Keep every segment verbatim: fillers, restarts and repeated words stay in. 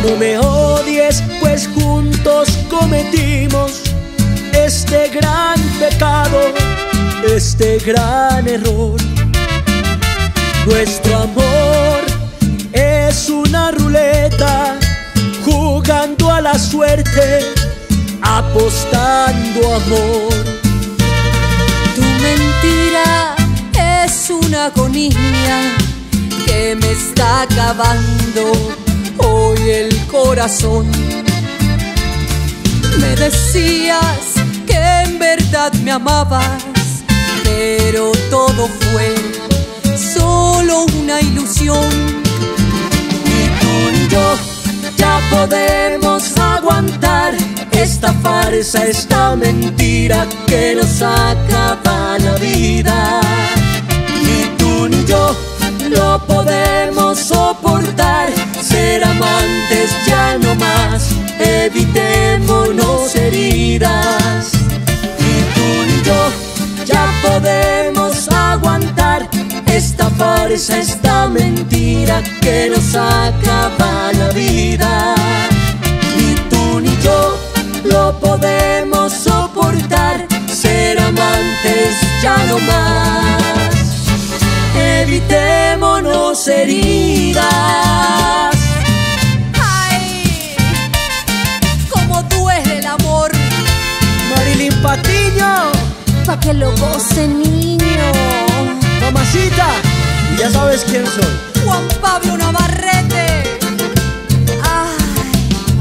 No me odies, pues juntos cometimos este gran pecado, este gran error. Nuestro amor es una ruleta, jugando a la suerte, apostando amor. Tu mentira es una agonía que me está acabando hoy el corazón. Me decías que en verdad me amabas, pero todo fue solo una ilusión. Y tú y yo ya podemos aguantar esta farsa, esta mentira que nos acaba la vida. Ni tú ni yo lo podemos soportar, ser amantes ya no más, evitémonos heridas. Ni tú ni yo ya podemos aguantar esta farsa, esta mentira que nos acaba la vida. Ni tú ni yo lo podemos soportar, ser amantes ya no más, evitémonos heridas. ¡Ay! ¡Cómo duele el amor! Marilyn Patiño, Pa' que lo goce, niño. mamacita, y ya sabes quién soy. Juan Pablo Navarrete. Ay.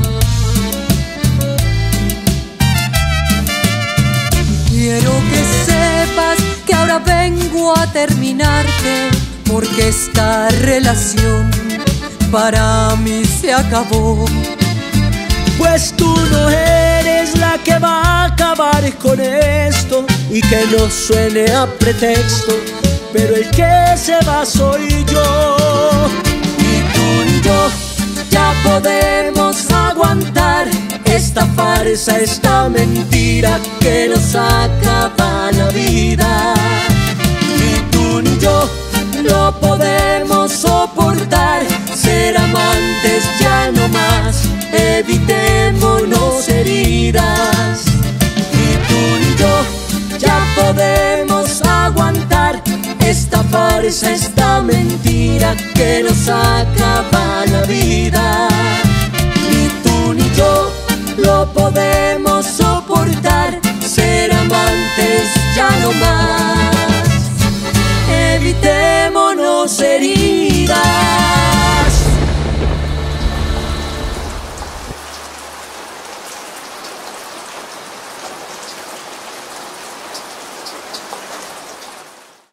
Quiero que sepas que ahora vengo a terminarte, porque esta relación para mí se acabó. Pues tú no eres la que va a acabar con esto, y que no suene a pretexto, pero el que se va soy yo. Ni tú ni yo ya podemos aguantar esta farsa, esta mentira que nos acaba la vida. Ni tú ni yo lo podemos soportar, ser amantes ya no más, evitémonos heridas. Ni tú ni yo ya podemos aguantar esta farsa, esta mentira que nos acaba